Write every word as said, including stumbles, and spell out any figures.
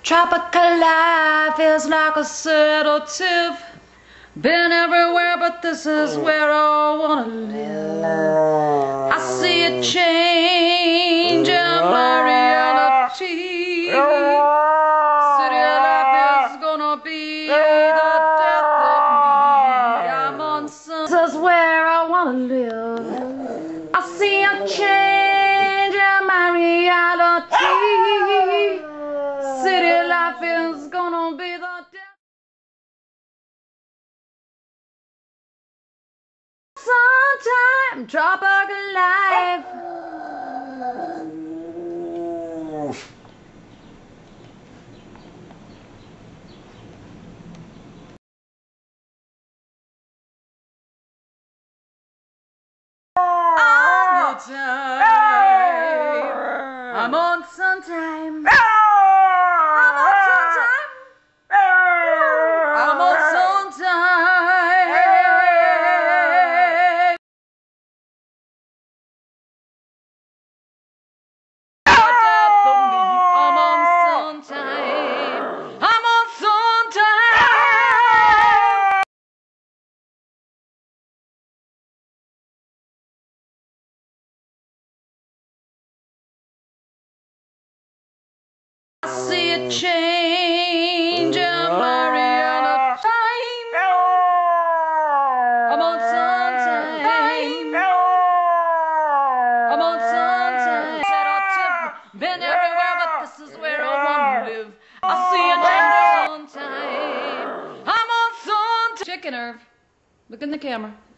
Tropical life is like a sedative. Been everywhere, but this is where I wanna live. I see a change in my reality. City life is gonna be the death of me. I'm on some. This is where I wanna live. I see a change in my reality. City life is gonna be the death. Sometime tropical life. All the time. I'm on sometime. I'm on sometime. I'm on sometime. I'm on sometime. I'm on sometime. I see a change in my reality. I'm on sometime. I'm on sometime. Been everywhere, but this is where I wanna live. I see a change sometime. I'm on sometime. Chicken Irv, look in the camera.